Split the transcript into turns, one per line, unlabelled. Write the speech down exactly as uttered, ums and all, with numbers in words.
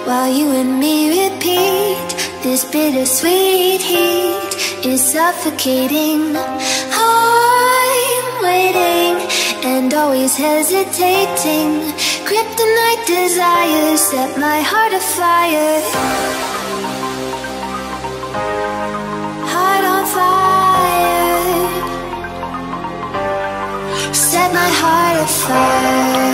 while you and me repeat. This bittersweet heat is suffocating. I'm waiting and always hesitating. Kryptonite desires set my heart afire. Heart on fire. Set my heart afire.